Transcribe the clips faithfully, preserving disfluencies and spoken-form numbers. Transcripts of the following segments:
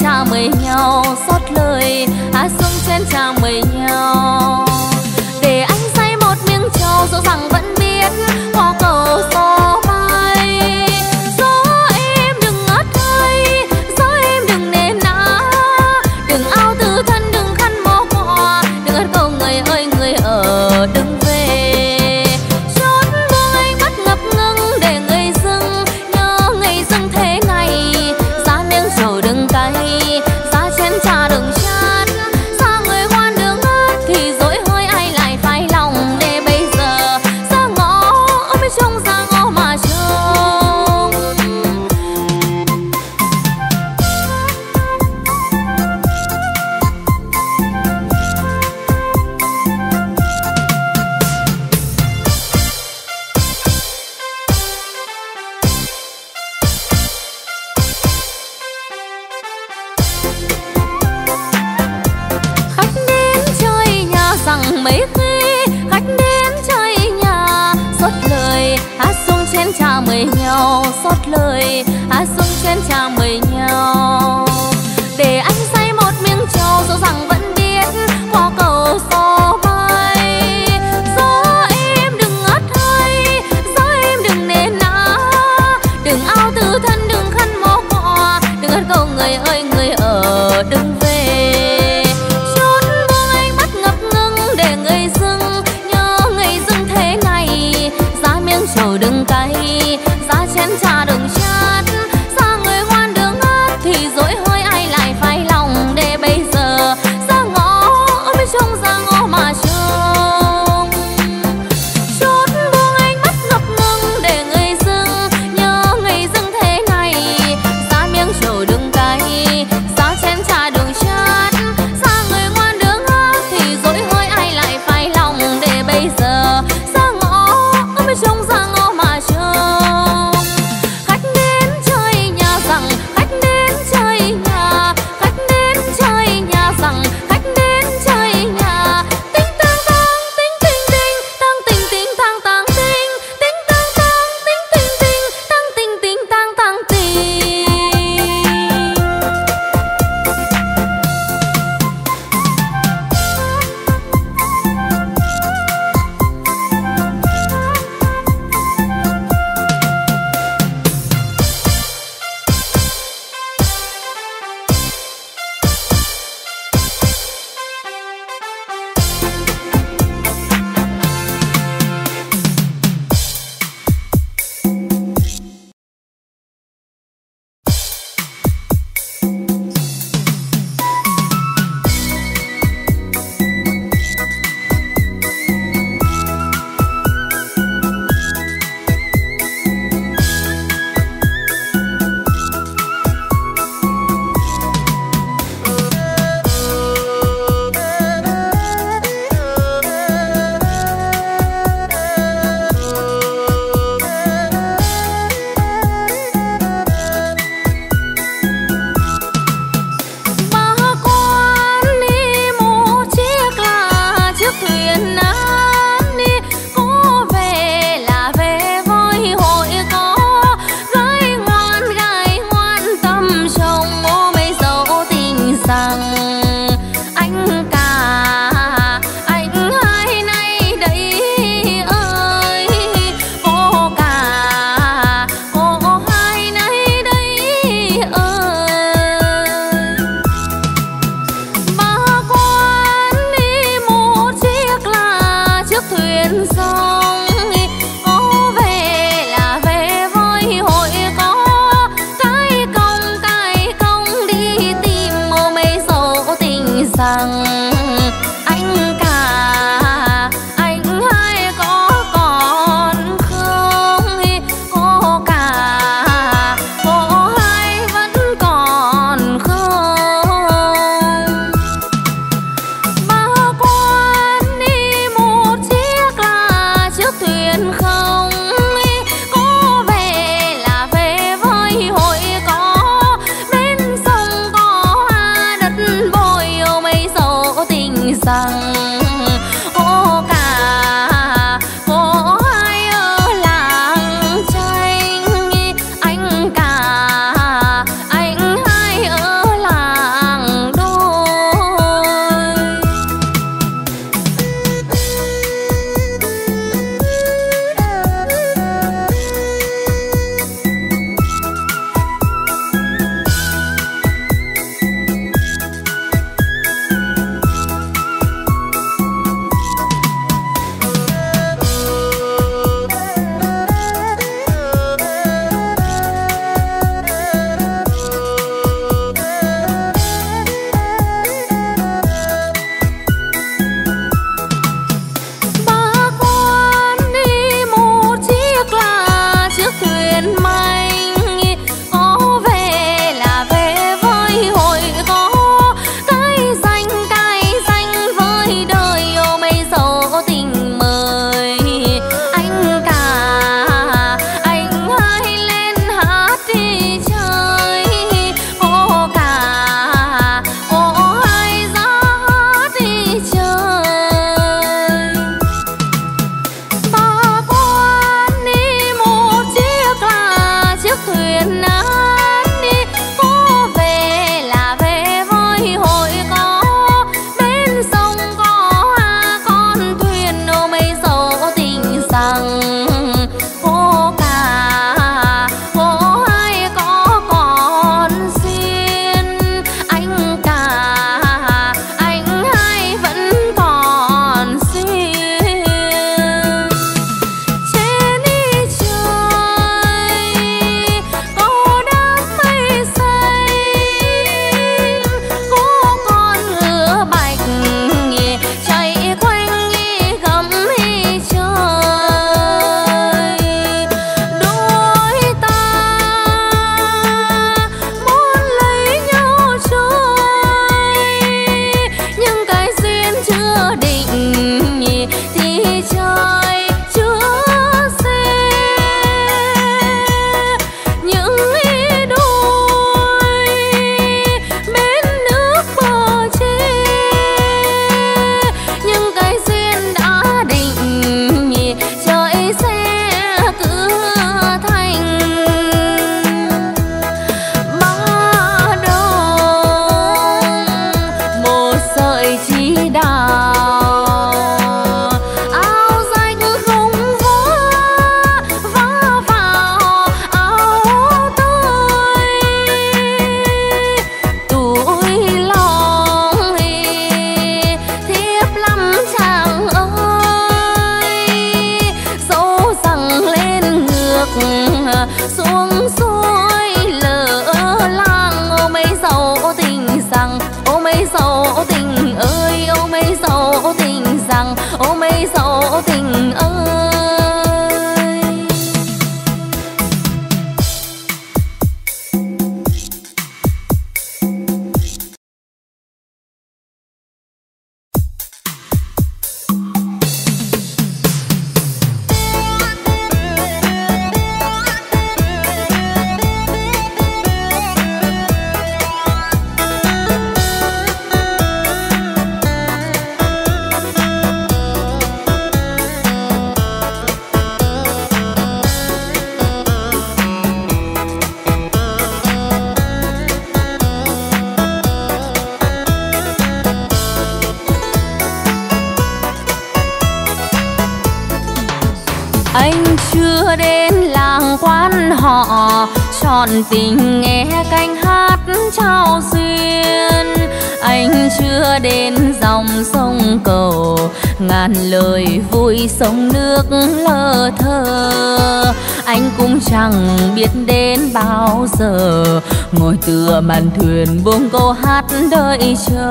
trà mời nhau xót lời hát xuống chén trà mời nhau để anh say một miếng trầu dẫu rằng vẫn biết có cầu gió bay gió em đừng ngất hơi gió em đừng nề nã đừng ao từ thân đừng khăn mó quà đừng ớt cầu người ơi người ở đừng về chốn buông anh mắt ngập ngừng để người dưng nhớ ngày dưng thế này giá miếng trầu đừng cay giá chén trà đừng chát xa người ngoan đường ớt thì dỗi hơi ai lại phai lòng để bây giờ ra ngõ ôm trông ra ngõ mà trông khách đến chơi nhà rằng mấy khi khách đến chơi nhà xót lời hát xuống chén trà mời nhau xót lời hát xuống chén trà mời nhau để anh say một miếng trầu dẫu rằng vẫn biết có cầu gió bay gió em đừng ngất hơi gió em đừng nề nã đừng ao từ thân đừng khăn mó quà đừng ớt cầu người ơi người ở đừng về chốn buông anh mắt ngập ngừng để người dưng nhớ ngày dưng thế này giá miếng trầu đừng cay giá chén trà đừng chát xa người ngoan đường ớt thì dỗi hơi ai lại phai lòng để bây giờ ra ngõ ôm trông ra ngõ mà trông chốn buông anh mắt ngập ngừng để người dưng nhớ ngày dưng thế này giá miếng trầu đừng cay giá chén trà đừng chát xa người ngoan đường ớt thì dỗi hơi ai lại phai lòng để bây giờ ra ngõ ôm trông ra ngõ mà trông khách đến chơi nhà rằng khách đến chơi nhà khách đến chơi nhà rằng khách đến chơi nhà tính tang tang tính tình tình tang tình tình tang tang tình tính tang tang tính tình tình tang tình tình tang tang tình Ba quan đi mua chiếc là chiếc thuyền nan đi có về là về với hội có gái ngoan gái ngoan tâm chồng ô mấy dấu tình rằng anh cả anh hai nay đây ơi cô cả cô hai nay đây ơi ba quan đi mua chiếc là chiếc thuyền sông có về là về với hội có cái công cái công đi tìm ô mấy dấu tình rằng anh cả anh hai có còn không cô cả cô hai vẫn còn không ba quan đi một chiếc là chiếc thuyền không có về là về với hội có bên sông có hoa đất bồi ô mấy dấu tình rằng cô cả cô hai ở làng tranh anh cả anh hai ở làng Anh chưa đến làng quan họ, trọn tình nghe cánh hát trao duyên. Anh chưa đến dòng sông cầu, ngàn lời vui sông nước lơ thơ. Anh cũng chẳng biết đến bao giờ, ngồi tựa màn thuyền buông câu hát đợi chờ.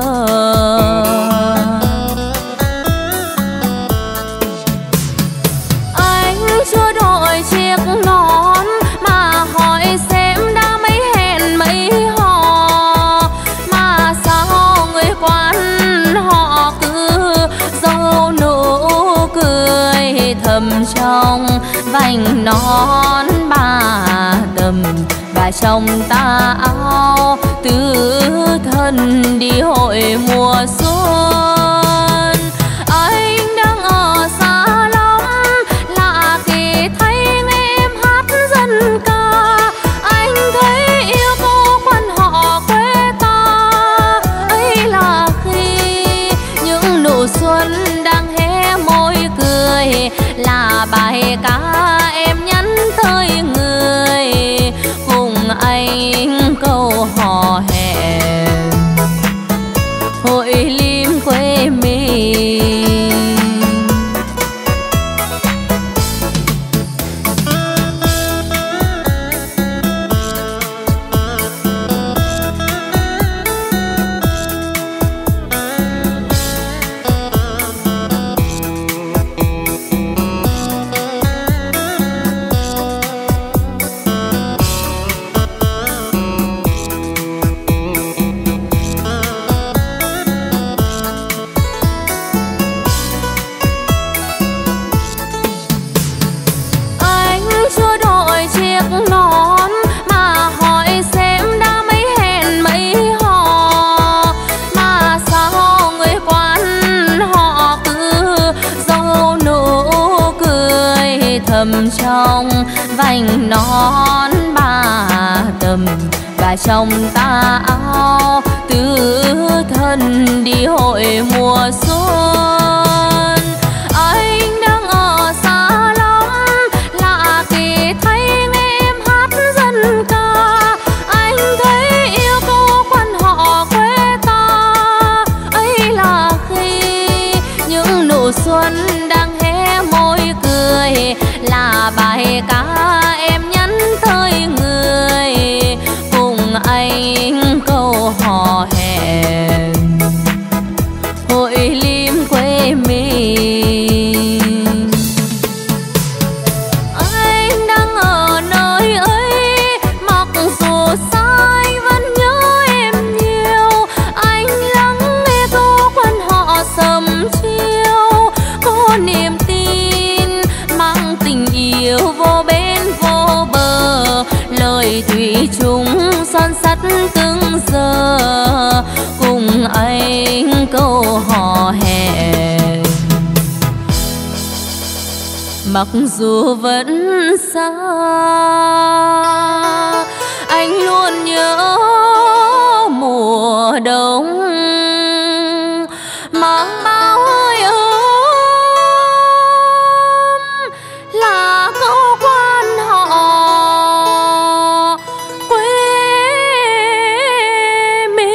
Chưa đổi chiếc nón mà hỏi xem đã mấy hẹn mấy hò, mà sao người quan họ cứ giấu nụ cười thầm trong vành nón bà tầm và trong tà áo tứ thân đi hội mùa xuân. Anh đang ở xa lắm lạ thì thấy nghe em hát dân ca, anh thấy yêu cô quan họ quê ta. Ấy là khi những nụ xuân đang hé môi cười, là bài ca em nhắn tới người cùng anh câu hò hẹn hội lim quê mình. Thầm trong vành nón bà tầm và trong tà áo tứ thân đi hội mùa xuân. Anh đang ở xa lắm lạ thì thấy nghe em hát dân ca, anh thấy yêu cô quan họ quê ta. Ấy là khi những nụ xuân đang hé môi cười, là bài ca em nhắn tới người cùng anh câu hò hẹn hội lim quê mình. Anh đang ở nơi ấy mặc dù xa anh vẫn nhớ em nhiều. Anh lắng nghe câu quan họ sầm chiều, có niềm tin mang tình yêu vô bên vô bờ, lời thủy chung son sắt từng giờ cùng anh câu hò hẹn. Mặc dù vẫn xa anh luôn nhớ mùa đông mang bao hơi ấm, là câu quan họ quê mình.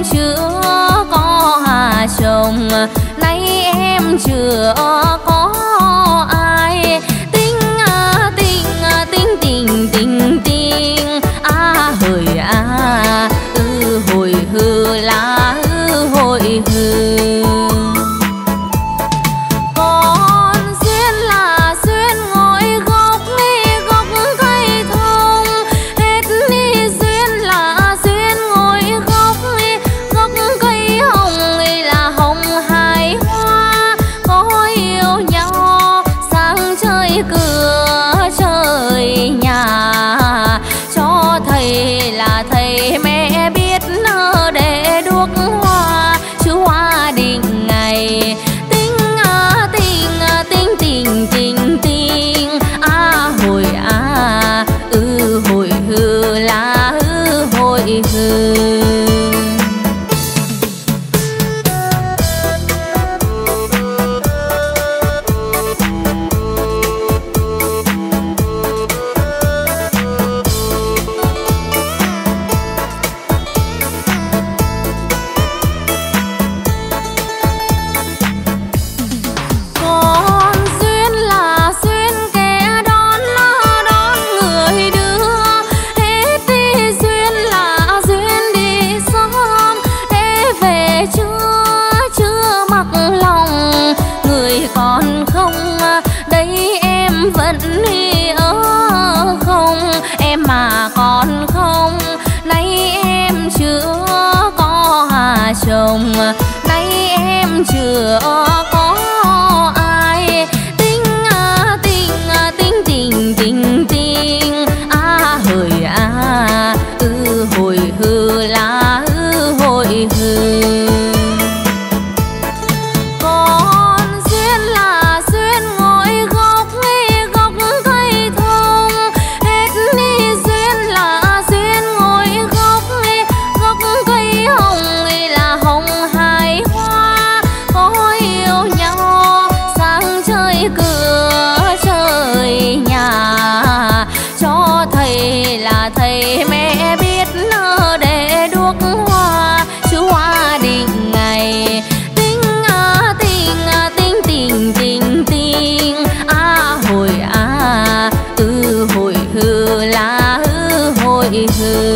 chưa có hà chồng, nay em chưa có ai. Tình à tình à tình tình tình tình à hời à ư hồi hư lá ư hồi hư. Còn duyên là duyên ngồi gốc đi gốc cây thông, hết đi duyên là duyên ngồi gốc đi gốc cây hồng là hồng hai hoa. Có yêu nhau sang chơi cửa trời nhà, cho thầy là thầy mẹ biết nơ để đuốc hoa chứ hoa định ngày. Tình à tình à tình tình tình tình à hồi à ư hồi hư là ư hồi hư. Còn duyên là duyên kẻ đón đón người đưa, hết đi duyên là duyên đi sớm để về chưa chưa mặc lòng. Người còn không đây em vẫn đi ở không, em mà còn không nay em chưa có hà chồng, nay em chưa có ai. Tình à tình à tình tình tình tình à hời à ư hồi hư là ư hồi hư. Còn duyên là duyên ngồi gốc đi gốc cây thông, hết đi duyên là duyên ngồi gốc đi gốc cây hồng là hồng hai hoa. Có yêu nhau sang chơi cửa trời nhà, cho thầy là thầy mẹ biết nơ để đuốc hoa chứ hoa định ngày. Tình à tình à tình tình tình tình à hồi à ư hồi hư là ư hồi hư.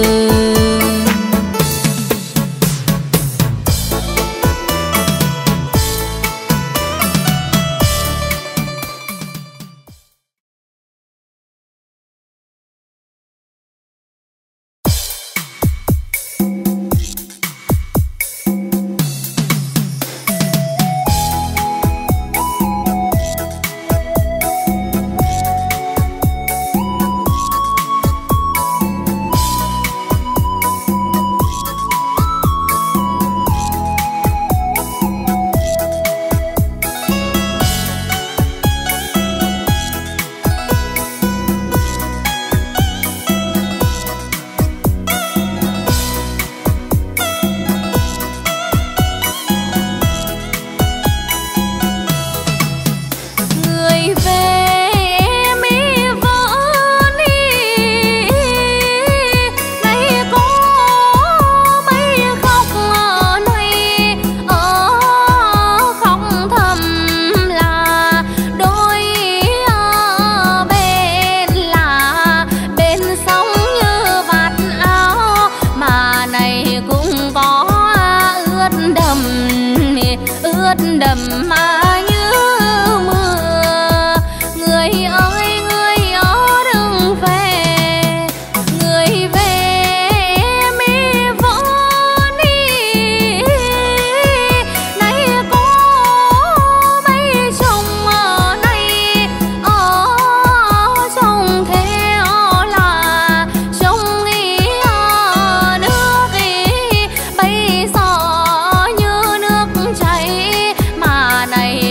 Người về em ý vỡ đi, nay có mấy khóc ở đây ở khóc thầm là đôi ở bên là bên sóng như vạt áo, mà này cũng có ướt đầm ướt đầm mà như mưa. Người ơi người ở đừng về, người về em ý vỡ đi, nay có mấy chồng ở đây ở chồng theo là chồng ý ở nước ý bây giờ như nước chảy, mà này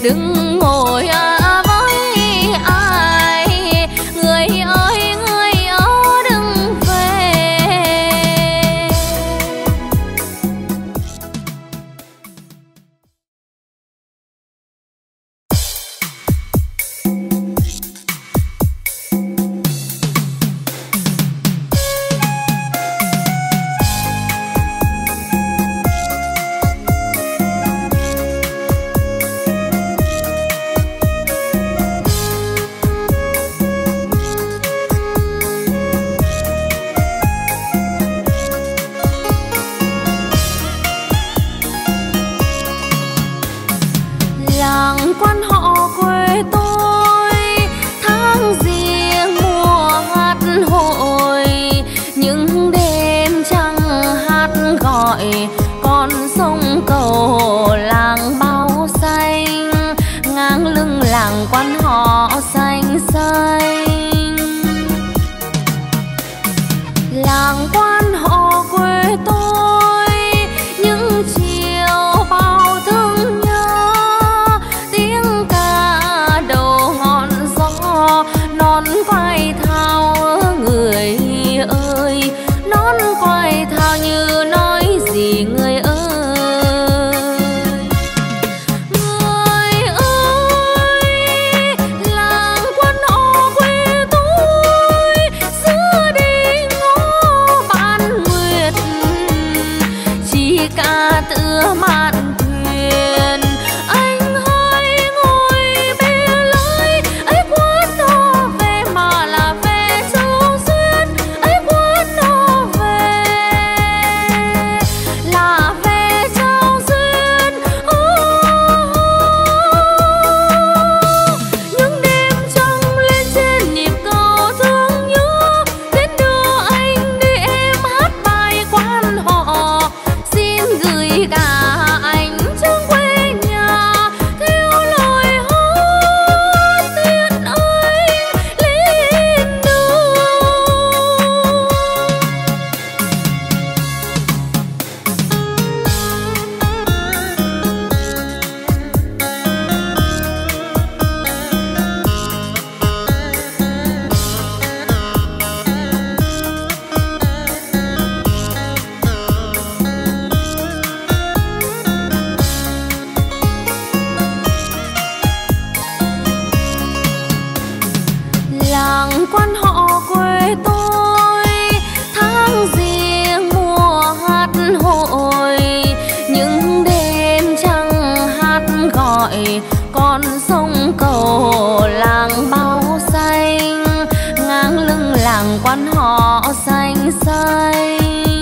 đừng ngồi à với ai, người ơi người ơi đừng về. Làng quan họ quê tôi tháng riêng mùa hát hội, những đêm trăng hát gọi con sông cầu làng bao xanh, ngang lưng làng quan họ xanh xanh. Làng quan họ quê tôi những chiều bao thương nhớ, tiếng ca đầu ngọn gió non quay thao người ơi, non quay thao như nói gì người ơi. Người ơi, làng quan họ quê tôi xưa đi ngõ bán nguyệt, chỉ ca tựa mạn thuyền. Anh hãy ngồi bê lối ấy quán nó về mà là về Châu Duyên, ấy quán nó về là về Châu Duyên. Oh, những đêm trăng lên trên nhịp cầu thương nhớ, đến đưa anh đi em hát bài quan họ, xin gửi cả anh trong quê nhà theo lời hát tiếng anh lên đường. Làng quan họ quê tôi tháng riêng mùa hát hội, những đêm trăng hát gọi con sông cầu làng bao xanh, ngang lưng làng quan họ xanh xanh.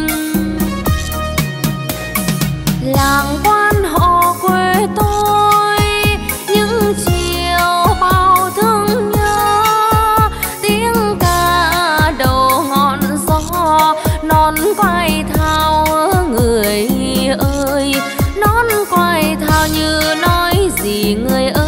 Làng quan họ quê tôi những chiều bao thương nhớ, tiếng ca đầu ngọn gió non quay thao người ơi, non quay thao như nói gì người ơi.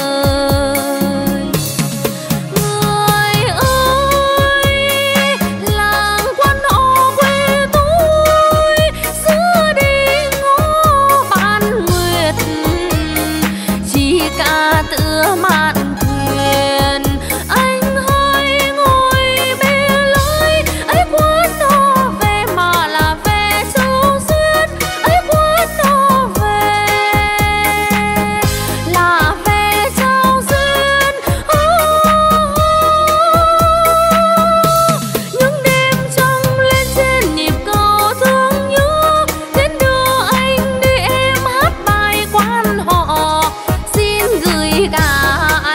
Người ơi, làng quan họ quê tôi xưa đi ngõ bán nguyệt, chỉ ca tựa mạn thuyền. Anh hãy ngồi bê lối ấy quán nó về mà là về Châu Duyên, ấy quán nó về là về Châu Duyên. Oh, những đêm trăng lên trên nhịp cầu thương nhớ, đến đưa anh đi em hát bài quan họ, xin gửi cả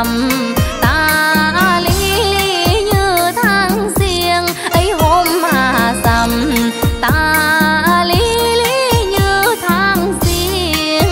sầm. Ta lý lý như tháng giêng ấy hôm mà sầm. Ta lý lý như tháng giêng.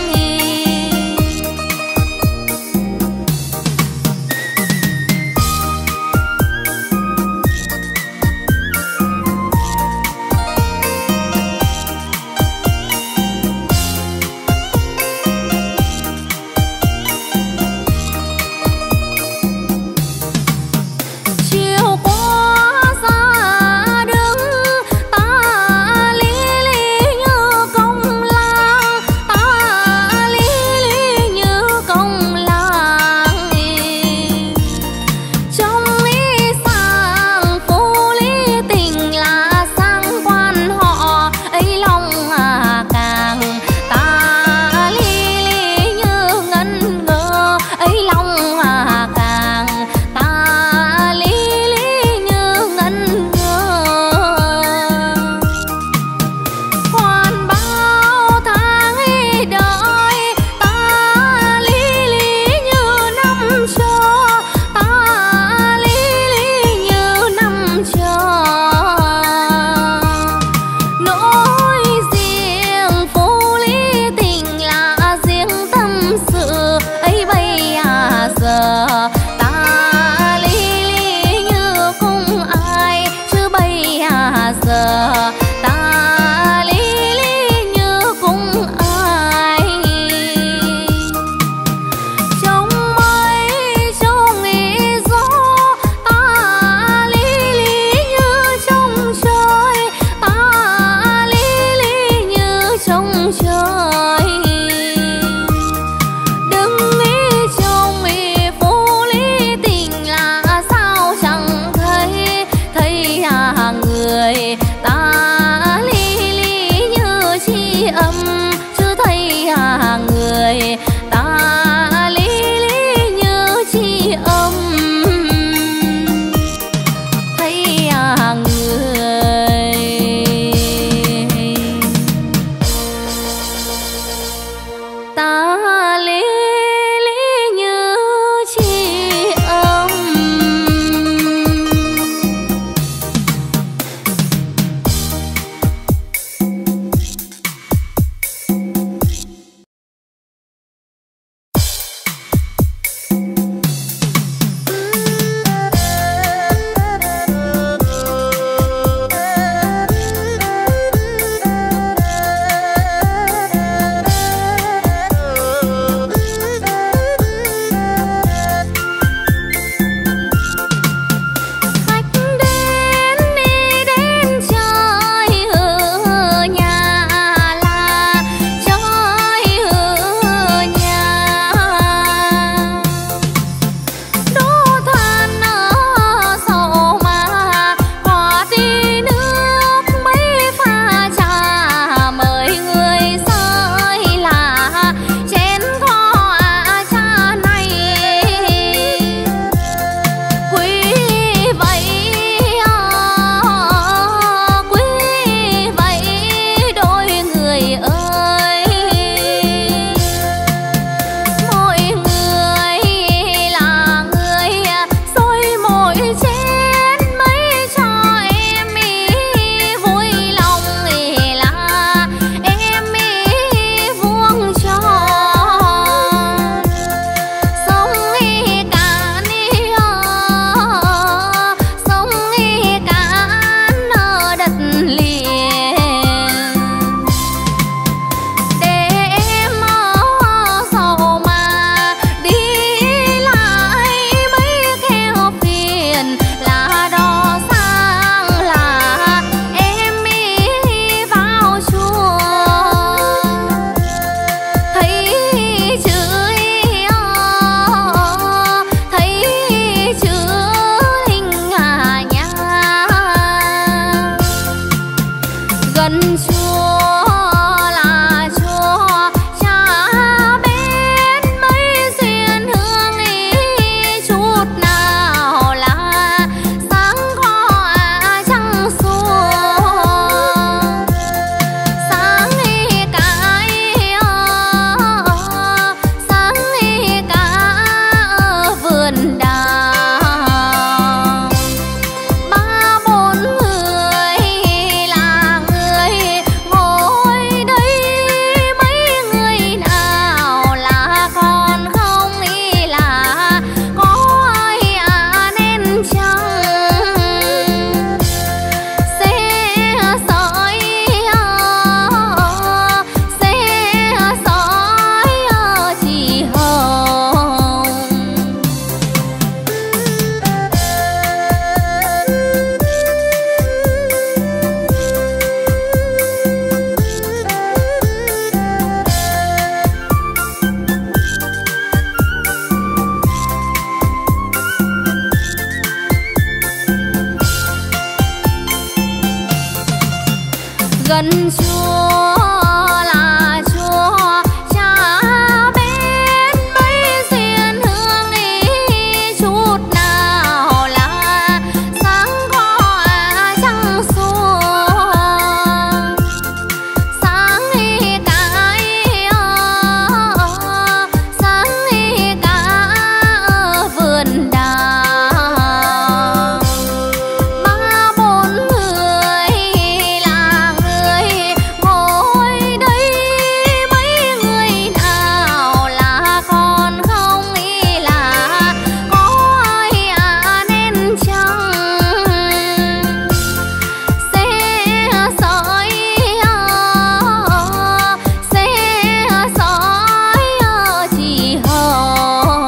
ơn Chúa là Chúa cha bên mấy xiên hương đi chút nào là sáng có trăng xuống sáng đi cả sáng đi cả vườn đào ba bốn người là người ngồi đây mấy người nào là con không nghĩ là có ai à nên chăng xe sỏi xe sỏi chỉ hồng.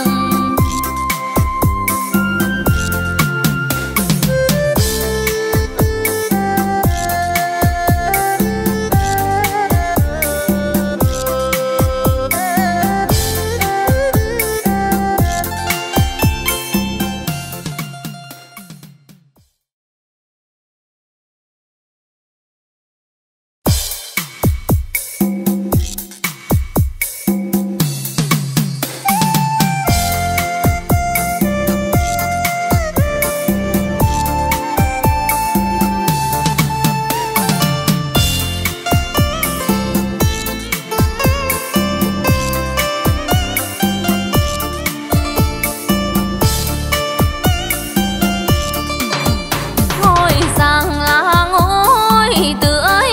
Ngôi rằng là ngôi tưới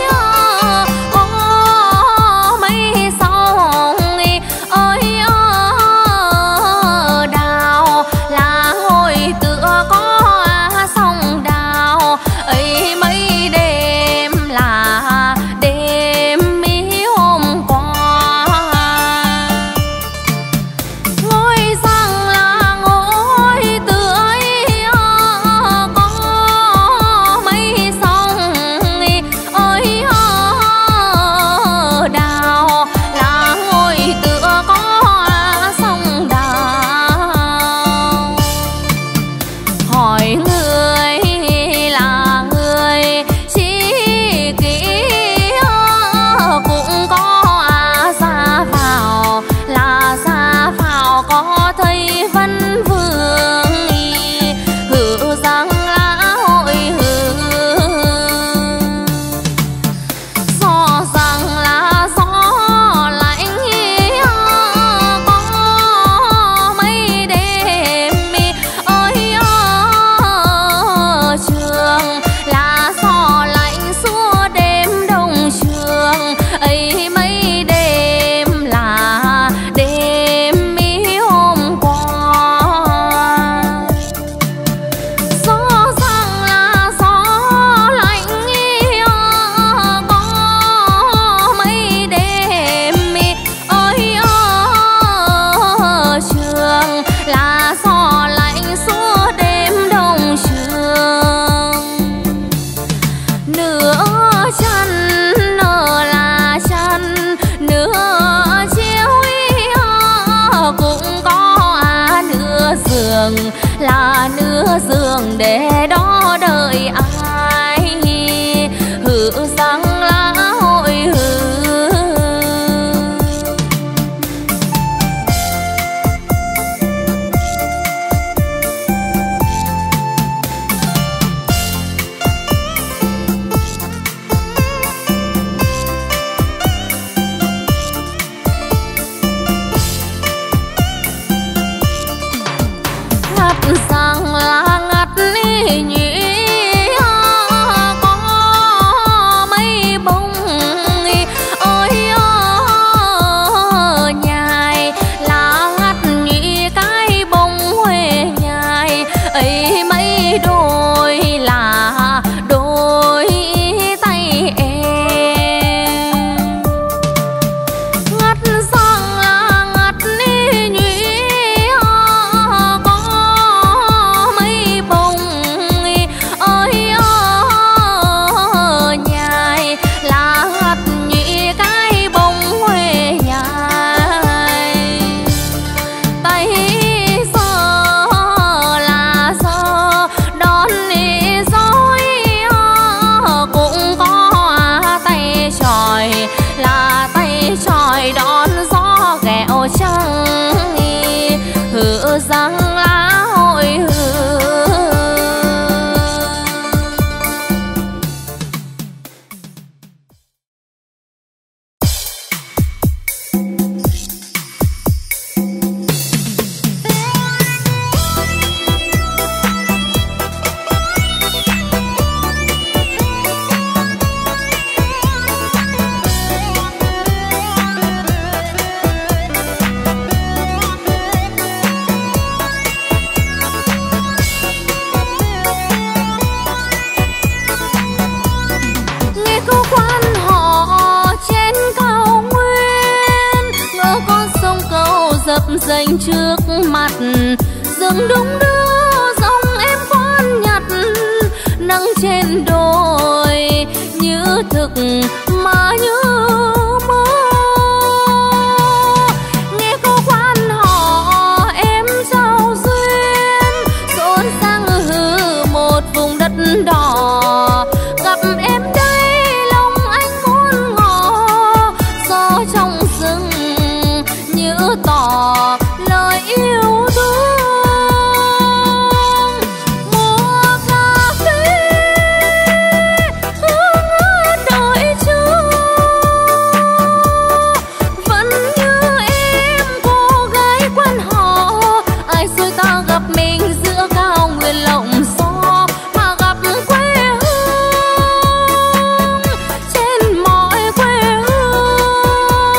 có mấy sông ơi đào là ngôi tựa có sông đào ấy mấy đêm là đêm mỹ hôm qua. Ngôi rằng là ngôi tưới có mấy sông ơi đào là ngôi tựa có sông đào. Hỏi người là người chỉ kỹ cũng có ra vào là ra vào có thấy vân vương hử rằng là hội hử gió rằng là gió lạnh có mấy đêm ơi trường là gió lạnh suốt đêm đông trường ấy mấy đêm là đêm mỹ hôm qua. Gió rằng là gió lạnh có mấy đêm ơi trường là gió lạnh suốt đêm đông trường. Nửa chân nửa là chân nửa chiếu cũng có nửa giường là nửa giường để đó đợi ai hử rằng là hội hử. Ngắt rằng là ngắt nhị có mấy bông ơi nhài là ngắt nhị cái bông huệ nhài ấy mấy đôi là đôi tay em. Ngắt rằng là ngắt nhị có mấy bông nhớ rằng lá hội hương. Dành trước mặt rừng đúng đưa dòng em khoan nhặt nắng trên đồi như thực mà như mơ. Nghe cô quan họ em giao duyên xôn sang hư một vùng đất đỏ. Gặp em đây lòng anh muốn ngỏ gió trong rừng như tỏ lời yêu thương. Mùa cà phê hương ớt đợi chờ vẫn như em cô gái quan họ. Ai xui ta gặp mình giữa cao nguyên lộng gió mà gặp quê hương trên mọi quê hương.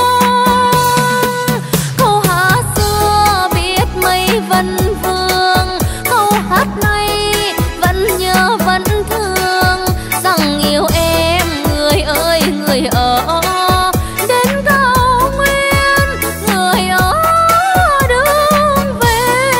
Câu hát xưa biết mấy vân vương, câu hát này vẫn nhớ vẫn thương rằng yêu em người ơi người ở đến cao nguyên, người ở đường về.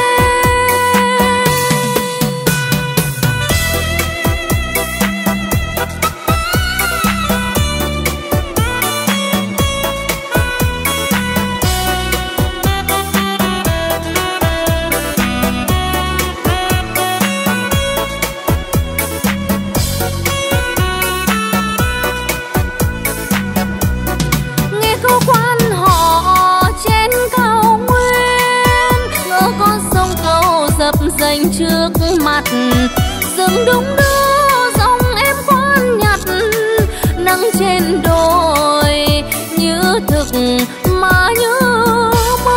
Nghe câu quan họ trên cao nguyên, ngỡ con sông cầu dập dềnh trước mặt rừng đúng đưa dòng em khoan nhặt nắng trên đồi như thực mà như mơ.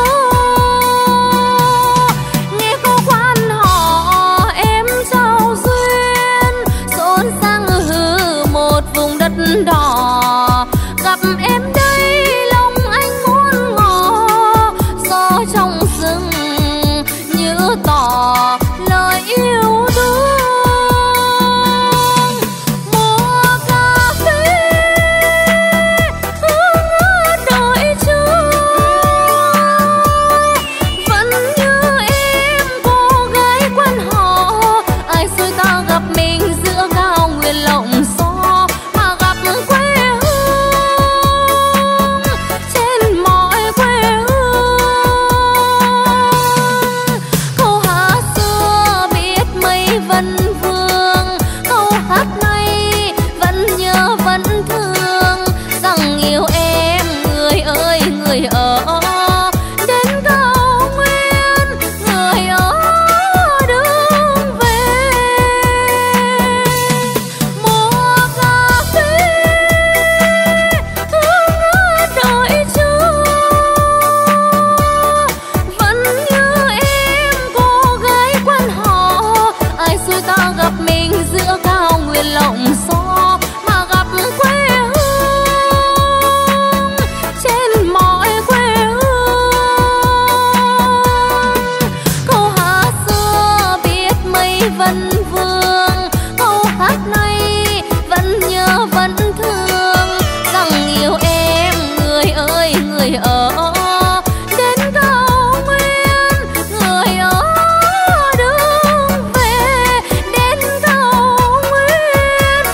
Nghe câu quan họ em giao duyên xôn sang hư một vùng đất đỏ. Gặp em đây lòng anh muốn ngỏ gió trong rừng như tỏ lời yêu thương. Mùa cà phê hương ớt đợi chờ vẫn như em cô gái quan họ. Ai xui ta gặp mình giữa cao nguyên lộng gió mà gặp quê hương trên mọi quê hương. Câu hát xưa biết mấy vân vương, câu hát này vẫn nhớ vẫn thương rằng yêu em người ơi người ở đến cao nguyên, người ở đường về. Mùa cà phê hương ớt đợi chờ vẫn như em cô gái quan họ. Ai xui ta gặp mình giữa cao nguyên lộng gió mà gặp quê hương trên mọi quê hương. Câu hát xưa biết mấy vân vương, câu hát này vẫn nhớ vẫn thương rằng yêu em người ơi người ở đến cao nguyên, người ở đường về đến cao nguyên.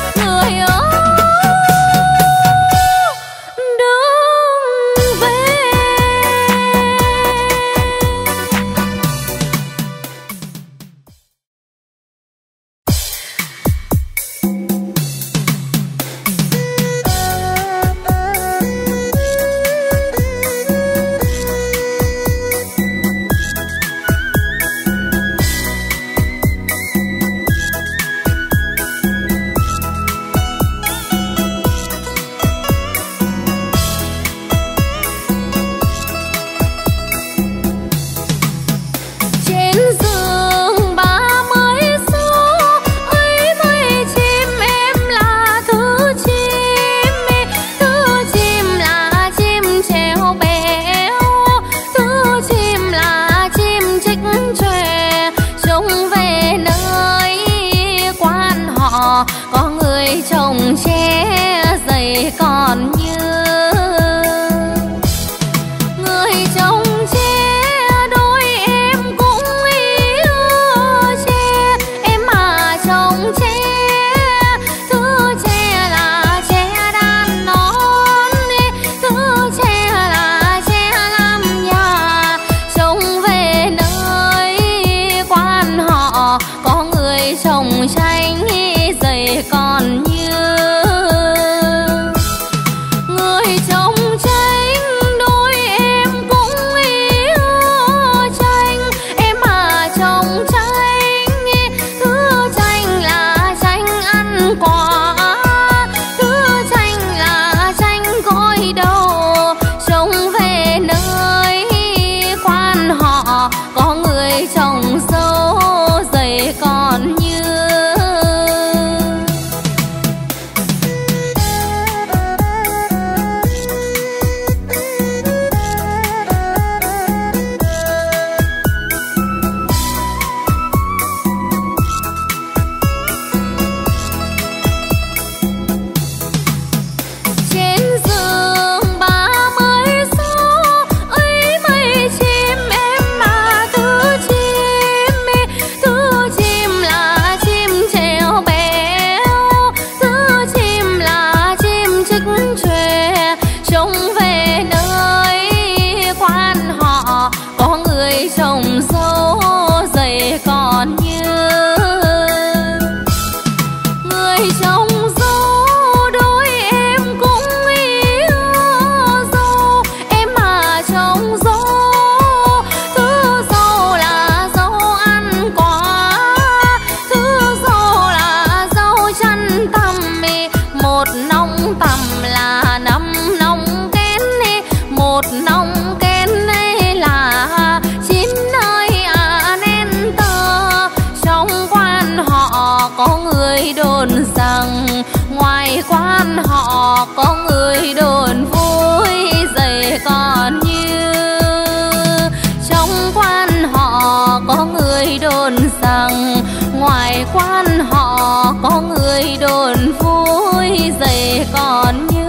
trồng dâu dày còn như người trồng dâu đôi em cũng yêu dâu em mà trồng dâu thứ dâu là dâu ăn quả thứ dâu là dâu chăn tằm một nòng tằm là năm nòng kén một nòng kén là chín nơi à nên tơ trong quan họ có người đồn rằng ngoài quan họ có người đồn vui dày còn như trong quan họ có người đồn rằng ngoài quan họ có người đồn vui dày còn như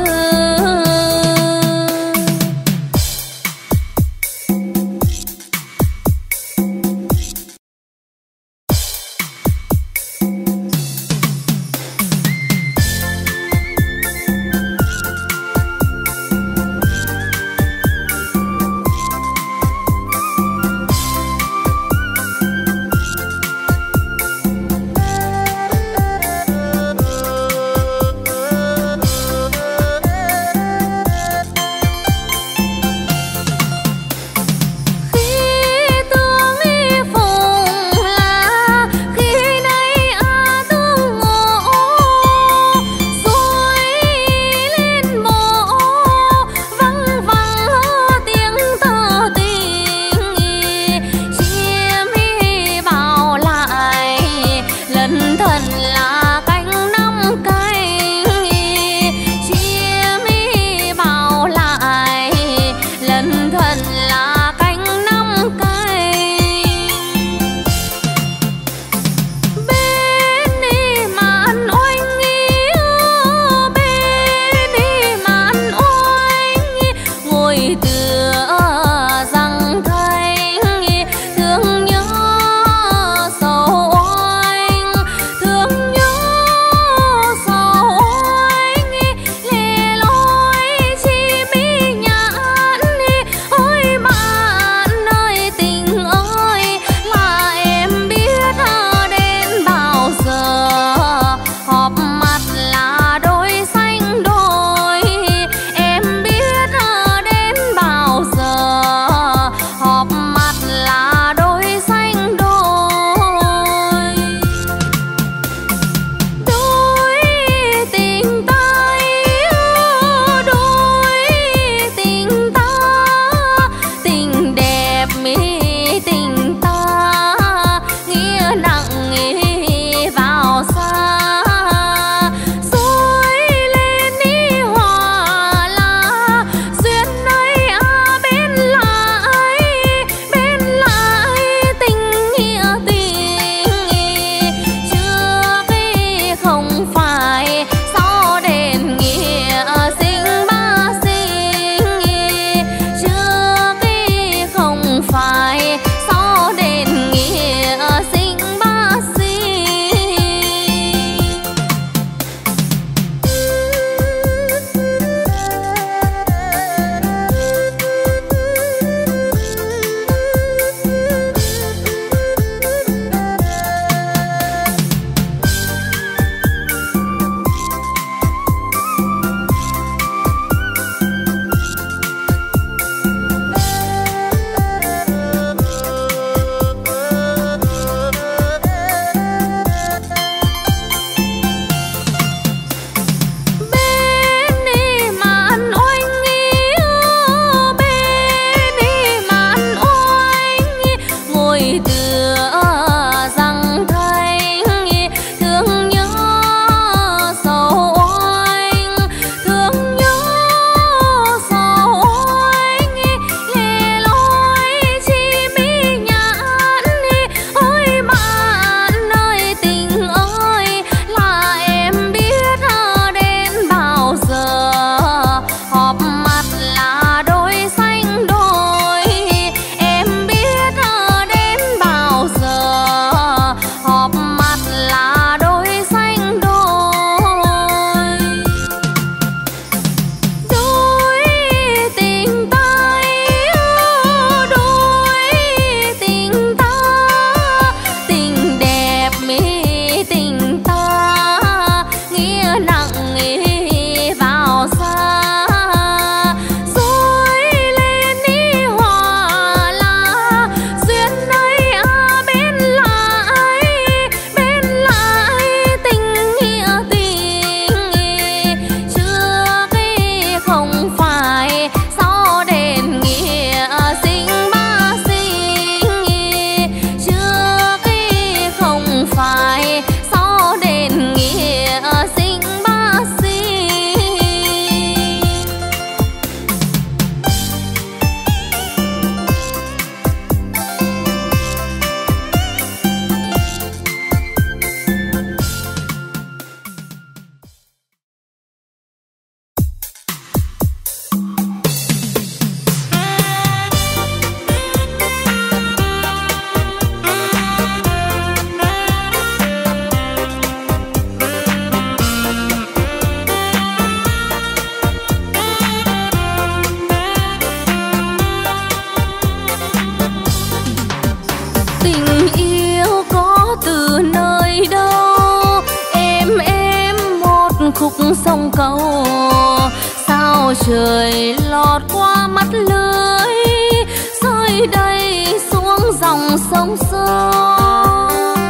Tình yêu có từ nơi đâu, em em một khúc sông cầu, sao trời lọt qua mắt lưới, rơi đây xuống dòng sông sâu.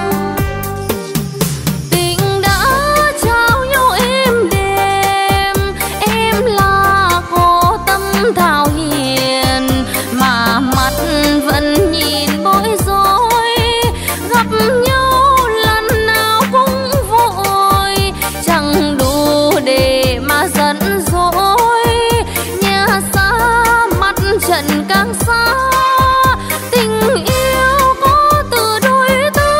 Tình đã trao nhau êm đềm, em là cô tâm thảo hiền, mà mắt vẫn nhìn bối rối, gặp nhau lần nào cũng vội, chẳng đủ để mà giận dỗi. Nhà xa mắt trận càng xa, tình yêu có từ đôi ta.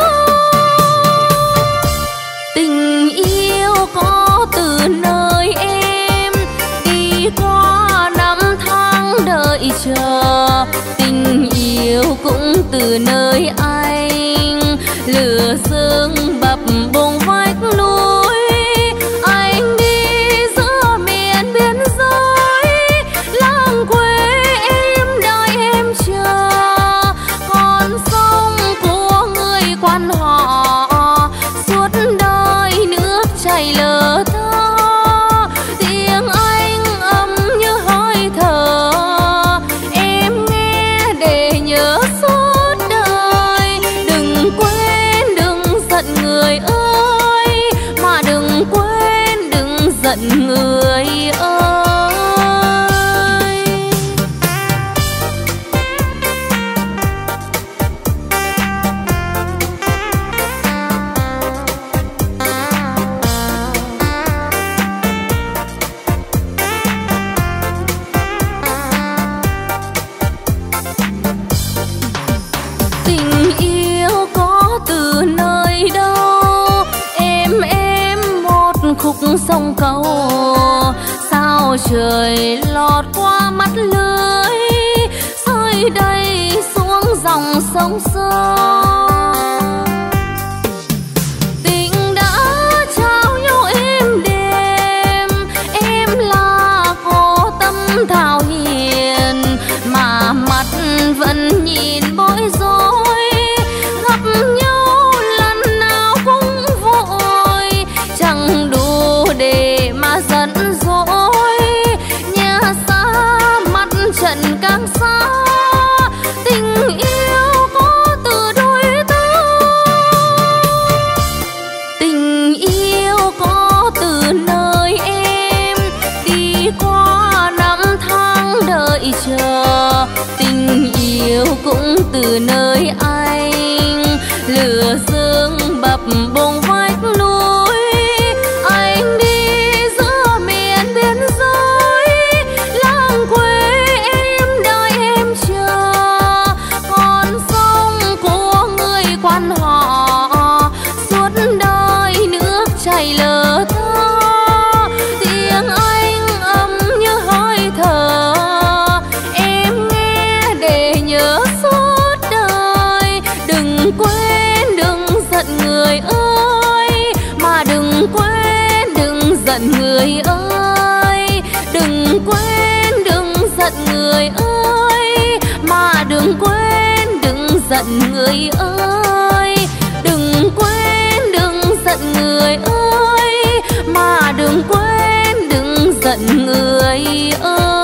Tình yêu có từ nơi em, đi qua năm tháng đợi chờ. Tình yêu cũng từ nơi anh, lửa sương bập bùng vách núi. Anh đi giữa miền biên giới, làng quê em đợi em chờ. Con sông của người quan họ, suốt đời nước chảy lờ thơ. Tiếng anh ấm như hơi thở, em nghe để nhớ suốt đời. Đừng quên đừng giận người ơi, mà đừng quên đừng giận người ơi. Tình yêu có từ nơi đâu, em em một khúc sông cầu, sao trời lọt qua mắt lưới, rơi đây xuống dòng sông sâu. Tình đã trao nhau êm đềm, em là cô tâm thảo hiền, mà mắt vẫn nhìn bối rối, gặp nhau lần nào cũng vội, chẳng đủ để mà giận dỗi. Nhà xa mắt trận càng xa, tình yêu có từ đôi ta. Tình yêu có từ nơi em, đi qua năm tháng đợi chờ. Tình yêu cũng từ nơi anh, lửa sương bập bùng vách núi. Anh đi giữa miền biên giới, làng quê em đợi em chờ. Con sông của người quan họ, suốt đời nước chảy lờ thơ. Tiếng anh ấm như hơi thở, em nghe để nhớ suốt đời. Đừng quên đừng giận người ơi, mà đừng quên đừng giận người ơi. Đừng quên đừng giận người ơi, mà đừng quên đừng giận người ơi. Đừng quên đừng giận người ơi, mà đừng quên đừng giận người ơi.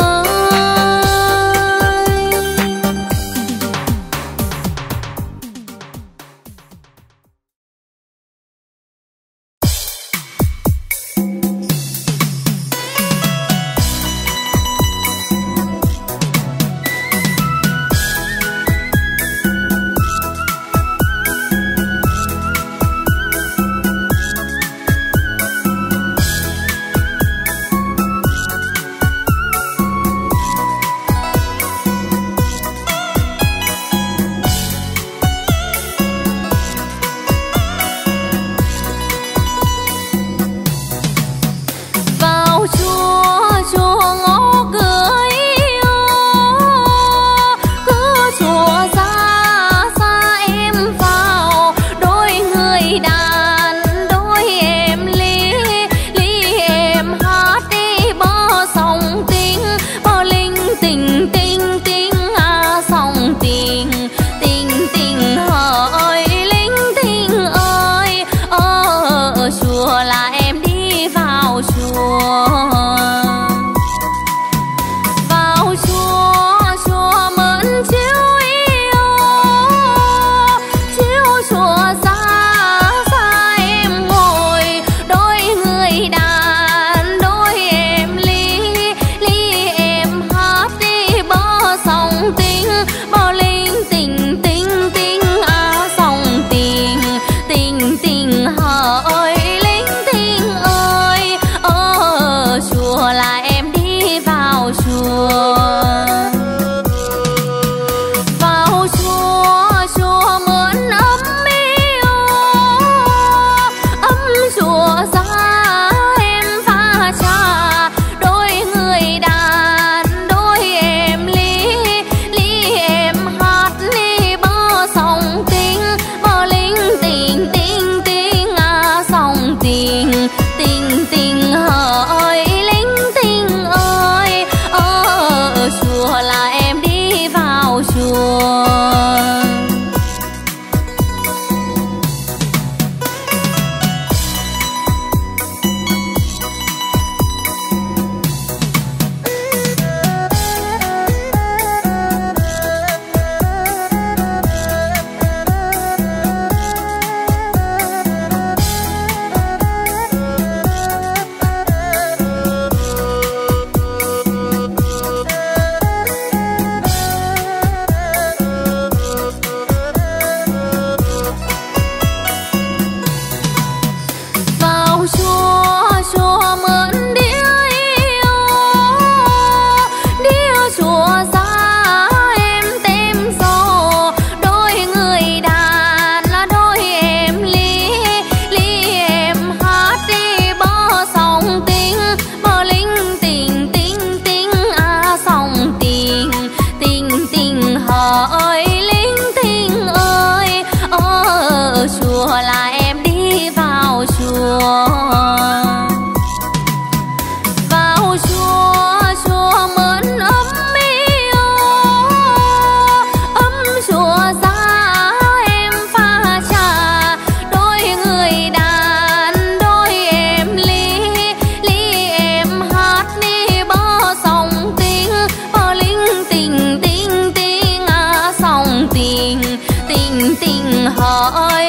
tình tình hỏi